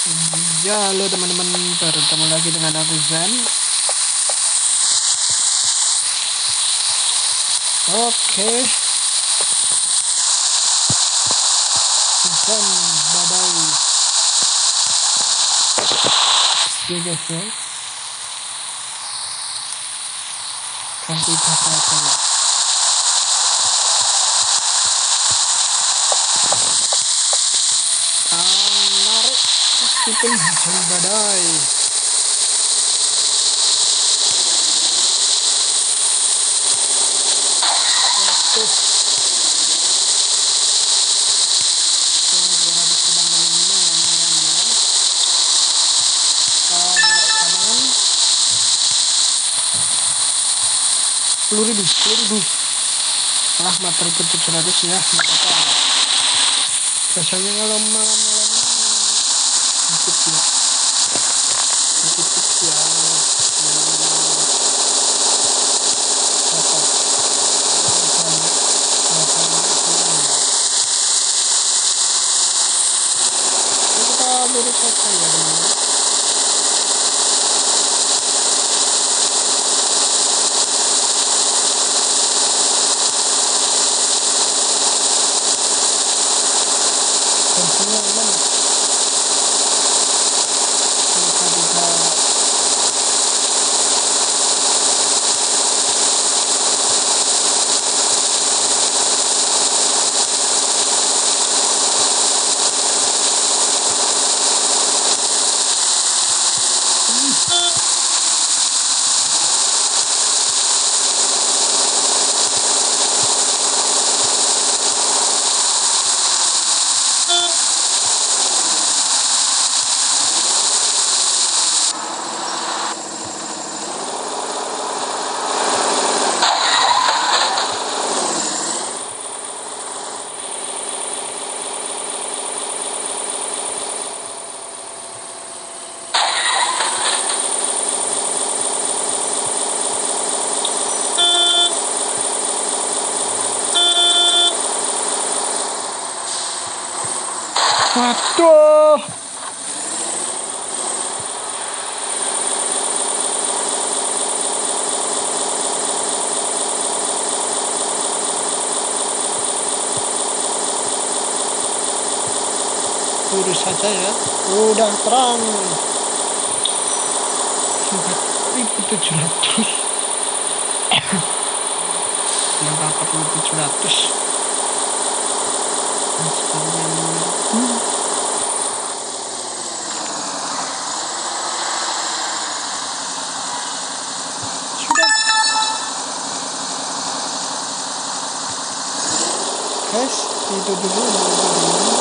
Ya, halo teman-teman, bertemu lagi dengan aku Zen. Oke, Zen badai. Oke guys ya, ganti bahasa aja. Narik meskipun hujan badai. Sepuluh ribu lah, 4.700 ya, nggak apa-apa. Biasanya kalau malam-malam sedikit ya dapat banyak kita lurus saja ya teman-teman. Tentunya aman, kita tidak waduh. Lurus saja ya, udah terang. 4.700 yang 4.700 sepertinya menurutku sudah guys, itu dulu.